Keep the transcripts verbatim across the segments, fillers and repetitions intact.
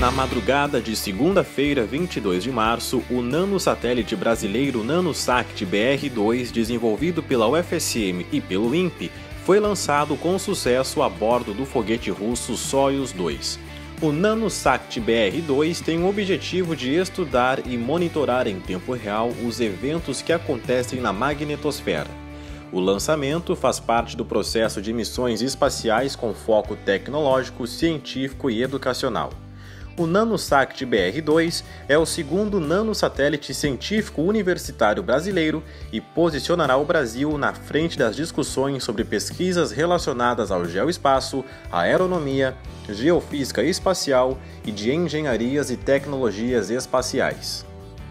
Na madrugada de segunda-feira, vinte e dois de março, o nanosatélite brasileiro NanoSat B R dois, desenvolvido pela U F S M e pelo INPE, foi lançado com sucesso a bordo do foguete russo Soyuz dois. O NanoSat B R dois tem o objetivo de estudar e monitorar em tempo real os eventos que acontecem na magnetosfera. O lançamento faz parte do processo de missões espaciais com foco tecnológico, científico e educacional. O NanoSat B R dois é o segundo nanosatélite científico universitário brasileiro e posicionará o Brasil na frente das discussões sobre pesquisas relacionadas ao geoespaço, aeronomia, geofísica espacial e de engenharias e tecnologias espaciais.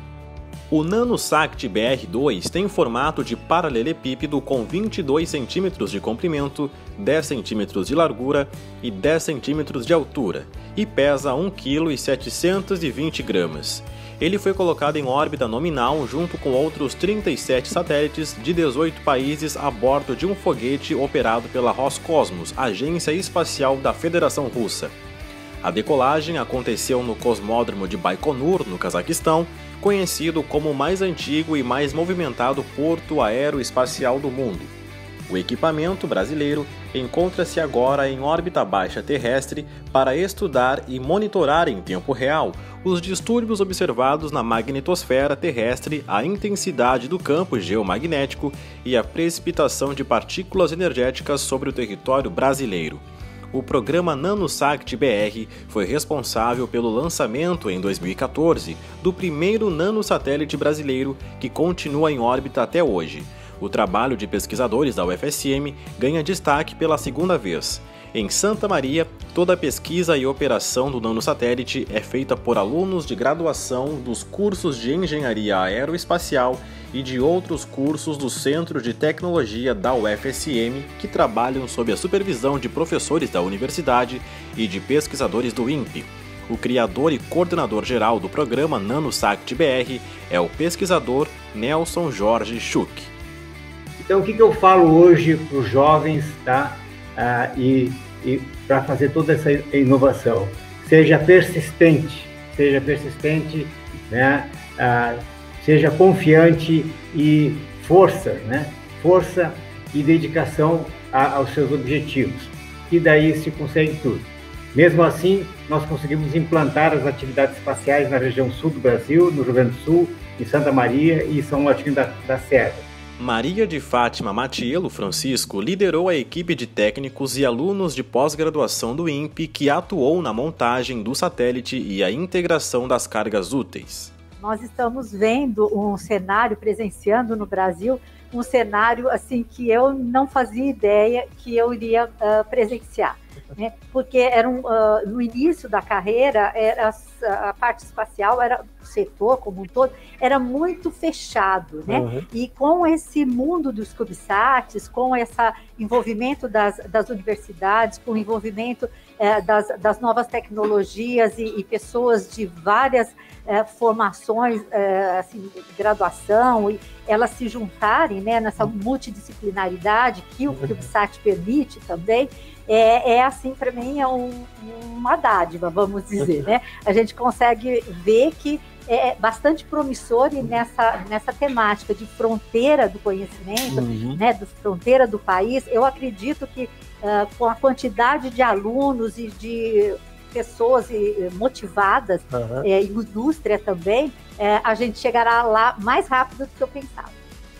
O NanoSat B R dois tem formato de paralelepípedo com vinte e dois centímetros de comprimento, dez centímetros de largura e dez centímetros de altura e pesa um vírgula setecentos e vinte gramas. Ele foi colocado em órbita nominal junto com outros trinta e sete satélites de dezoito países a bordo de um foguete operado pela Roscosmos, agência espacial da Federação Russa. A decolagem aconteceu no Cosmódromo de Baikonur, no Cazaquistão, conhecido como o mais antigo e mais movimentado porto aeroespacial do mundo. O equipamento brasileiro encontra-se agora em órbita baixa terrestre para estudar e monitorar em tempo real os distúrbios observados na magnetosfera terrestre, a intensidade do campo geomagnético e a precipitação de partículas energéticas sobre o território brasileiro. O programa NanoSat B R foi responsável pelo lançamento, em dois mil e quatorze, do primeiro nanosatélite brasileiro que continua em órbita até hoje. O trabalho de pesquisadores da U F S M ganha destaque pela segunda vez. Em Santa Maria, toda a pesquisa e operação do nanosatélite é feita por alunos de graduação dos cursos de Engenharia Aeroespacial e de outros cursos do Centro de Tecnologia da U F S M que trabalham sob a supervisão de professores da universidade e de pesquisadores do INPE. O criador e coordenador geral do programa NanoSat B R é o pesquisador Nelson Jorge Schuch. Então, o que, que eu falo hoje para os jovens, tá? Ah, e, e para fazer toda essa inovação? Seja persistente, seja persistente, né? Ah, seja confiante e força, né? Força e dedicação a, aos seus objetivos. E daí se consegue tudo. Mesmo assim, nós conseguimos implantar as atividades espaciais na região sul do Brasil, no Rio Grande do Sul, em Santa Maria e São Martinho da, da Serra. Maria de Fátima Matiello Francisco liderou a equipe de técnicos e alunos de pós-graduação do INPE que atuou na montagem do satélite e a integração das cargas úteis. Nós estamos vendo um cenário, presenciando no Brasil, um cenário assim que eu não fazia ideia que eu iria uh, presenciar, né? Porque era um, uh, no início da carreira, era, a parte espacial, era, o setor como um todo, era muito fechado, né? Uhum. E com esse mundo dos CubeSats, com esse envolvimento das, das universidades, com o envolvimento eh, das, das novas tecnologias e, e pessoas de várias eh, formações, eh, assim, graduação, e elas se juntarem, né, nessa multidisciplinaridade que o CubeSat permite também, é, é assim, para mim, é um, uma dádiva, vamos dizer, né? A gente consegue ver que é bastante promissor e nessa, nessa temática de fronteira do conhecimento, uhum. né, de fronteira do país. Eu acredito que uh, com a quantidade de alunos e de pessoas motivadas, uhum. é, indústria também, é, a gente chegará lá mais rápido do que eu pensava.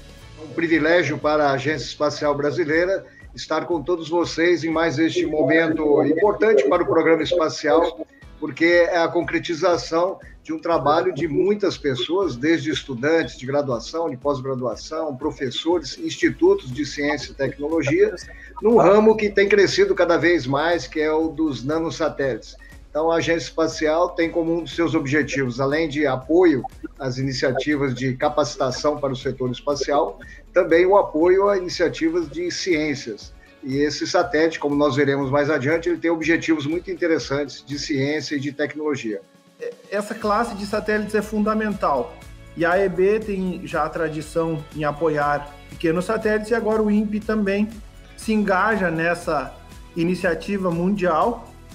É um privilégio para a Agência Espacial Brasileira estar com todos vocês em mais este momento importante para o programa espacial, porque é a concretização de um trabalho de muitas pessoas, desde estudantes de graduação, de pós-graduação, professores, institutos de ciência e tecnologia, num ramo que tem crescido cada vez mais, que é o dos nanosatélites. Então, a Agência Espacial tem como um dos seus objetivos, além de apoio às iniciativas de capacitação para o setor espacial, também o apoio a iniciativas de ciências. E esse satélite, como nós veremos mais adiante, ele tem objetivos muito interessantes de ciência e de tecnologia. Essa classe de satélites é fundamental. E a A E B tem já a tradição em apoiar pequenos satélites e agora o INPE também se engaja nessa iniciativa mundial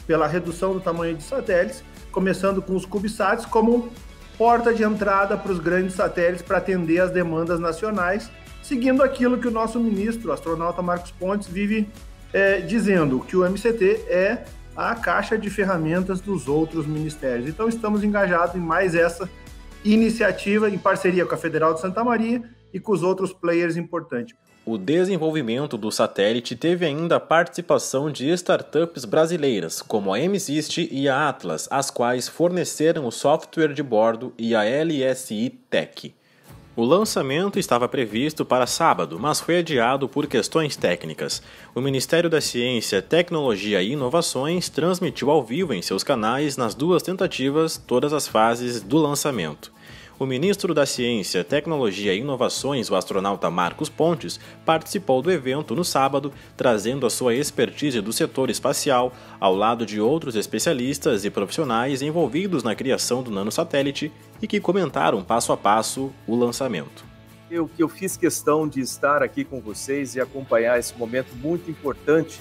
pela redução do tamanho de satélites, começando com os CubeSats como porta de entrada para os grandes satélites para atender as demandas nacionais, seguindo aquilo que o nosso ministro, o astronauta Marcos Pontes, vive é, dizendo, que o M C T é a caixa de ferramentas dos outros ministérios. Então estamos engajados em mais essa iniciativa em parceria com a Federal de Santa Maria e com os outros players importantes. O desenvolvimento do satélite teve ainda a participação de startups brasileiras, como a Emsist e a Atlas, as quais forneceram o software de bordo, e a L S I Tech. O lançamento estava previsto para sábado, mas foi adiado por questões técnicas. O Ministério da Ciência, Tecnologia e Inovações transmitiu ao vivo em seus canais, nas duas tentativas, todas as fases do lançamento. O ministro da Ciência, Tecnologia e Inovações, o astronauta Marcos Pontes, participou do evento no sábado, trazendo a sua expertise do setor espacial, ao lado de outros especialistas e profissionais envolvidos na criação do nanosatélite e que comentaram passo a passo o lançamento. Eu, eu fiz questão de estar aqui com vocês e acompanhar esse momento muito importante,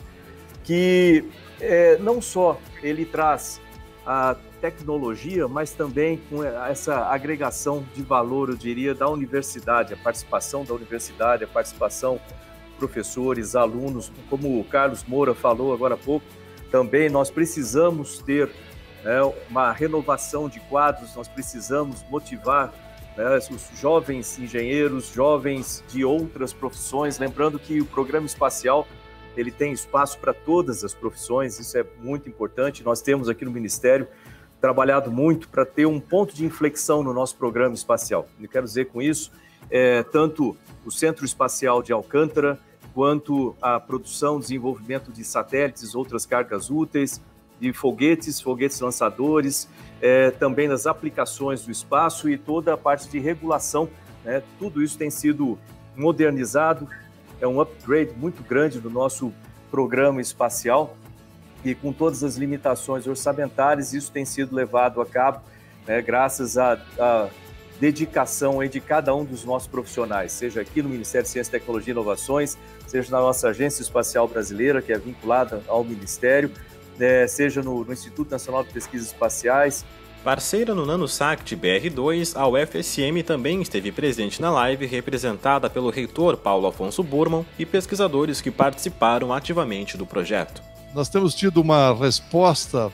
que é, não só ele traz a tecnologia, mas também com essa agregação de valor, eu diria, da universidade, a participação da universidade, a participação de professores, alunos, como o Carlos Moura falou agora há pouco, também nós precisamos ter né, uma renovação de quadros, nós precisamos motivar né, os jovens engenheiros, jovens de outras profissões, lembrando que o programa espacial ele tem espaço para todas as profissões, isso é muito importante. Nós temos aqui no Ministério trabalhado muito para ter um ponto de inflexão no nosso programa espacial. Eu quero dizer com isso, é, tanto o Centro Espacial de Alcântara, quanto a produção, desenvolvimento de satélites, outras cargas úteis, de foguetes, foguetes lançadores, é, também nas aplicações do espaço e toda a parte de regulação, né? Tudo isso tem sido modernizado, é um upgrade muito grande do nosso programa espacial, e com todas as limitações orçamentárias, isso tem sido levado a cabo, né, graças à, à dedicação aí de cada um dos nossos profissionais, seja aqui no Ministério de Ciência, Tecnologia e Inovações, seja na nossa Agência Espacial Brasileira, que é vinculada ao Ministério, né, seja no, no Instituto Nacional de Pesquisas Espaciais. Parceira no NanoSat B R dois, a U F S M também esteve presente na live, representada pelo reitor Paulo Afonso Burman e pesquisadores que participaram ativamente do projeto. Nós temos tido uma resposta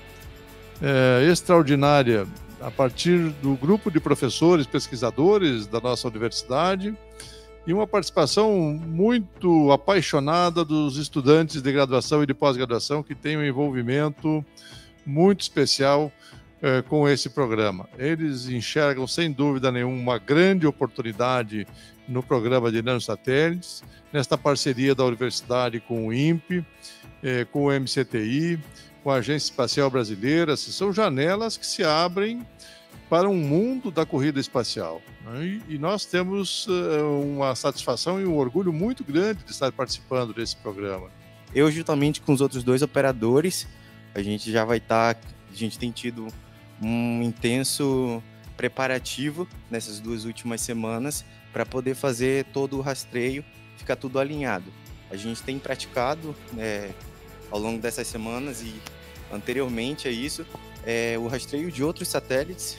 é, extraordinária a partir do grupo de professores, pesquisadores da nossa universidade e uma participação muito apaixonada dos estudantes de graduação e de pós-graduação que têm um envolvimento muito especial é, com esse programa. Eles enxergam, sem dúvida nenhuma, uma grande oportunidade no programa de nanosatélites, nesta parceria da universidade com o INPE, É, com o M C T I, com a Agência Espacial Brasileira. São janelas que se abrem para um mundo da corrida espacial. Né? E, e nós temos uh, uma satisfação e um orgulho muito grande de estar participando desse programa. Eu, juntamente com os outros dois operadores, a gente já vai estar... Tá, a gente tem tido um intenso preparativo nessas duas últimas semanas para poder fazer todo o rastreio, ficar tudo alinhado. A gente tem praticado é, ao longo dessas semanas e anteriormente a isso é, o rastreio de outros satélites,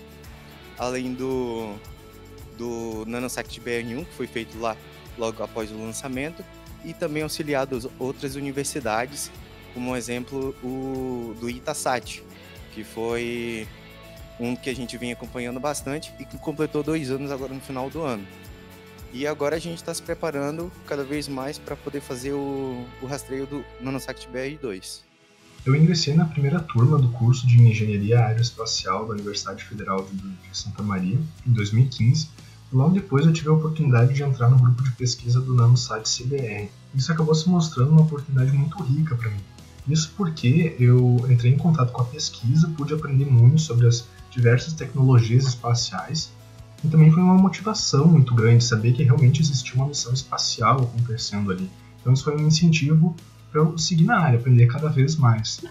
além do, do NanoSat B R um, que foi feito lá logo após o lançamento, e também auxiliado outras universidades, como exemplo o do Itasat, que foi um que a gente vem acompanhando bastante e que completou dois anos agora no final do ano. E agora a gente está se preparando cada vez mais para poder fazer o, o rastreio do NanoSat B R dois. Eu ingressei na primeira turma do curso de Engenharia Aeroespacial da Universidade Federal de Santa Maria, em dois mil e quinze, e logo depois eu tive a oportunidade de entrar no grupo de pesquisa do NanoSat C B R. Isso acabou se mostrando uma oportunidade muito rica para mim. Isso porque eu entrei em contato com a pesquisa, pude aprender muito sobre as diversas tecnologias espaciais, e também foi uma motivação muito grande saber que realmente existia uma missão espacial acontecendo ali. Então isso foi um incentivo para eu seguir na área, aprender cada vez mais.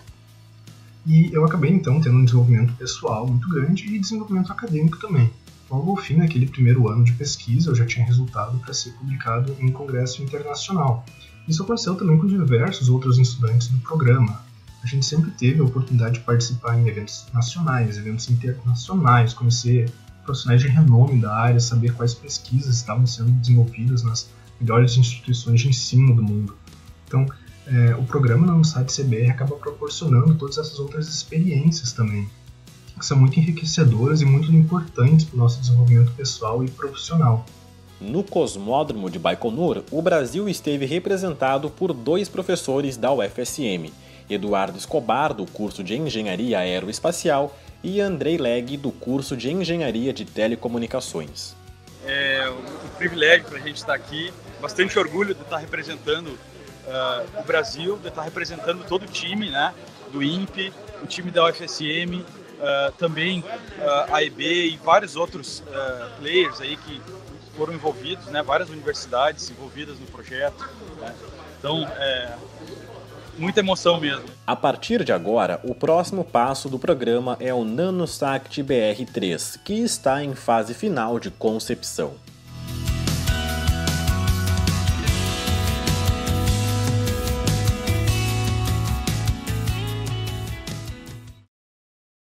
E eu acabei então tendo um desenvolvimento pessoal muito grande e desenvolvimento acadêmico também. Logo ao fim, naquele primeiro ano de pesquisa, eu já tinha resultado para ser publicado em congresso internacional. Isso aconteceu também com diversos outros estudantes do programa. a gente sempre teve a oportunidade de participar em eventos nacionais, eventos internacionais, conhecer profissionais de renome da área, saber quais pesquisas estavam sendo desenvolvidas nas melhores instituições de ensino do mundo. Então, é, o programa NanoSat C B R acaba proporcionando todas essas outras experiências também, que são muito enriquecedoras e muito importantes para o nosso desenvolvimento pessoal e profissional. No Cosmódromo de Baikonur, o Brasil esteve representado por dois professores da U F S M, Eduardo Escobar, do curso de Engenharia Aeroespacial, e Andrei Leg, do curso de Engenharia de Telecomunicações. É um privilégio para a gente estar aqui, bastante orgulho de estar representando uh, o Brasil, de estar representando todo o time, né, do INPE, o time da U F S M, uh, também uh, a E B e vários outros uh, players aí que foram envolvidos, né, várias universidades envolvidas no projeto, né. Então, é muita emoção mesmo. A partir de agora, o próximo passo do programa é o NanoSat B R três, que está em fase final de concepção.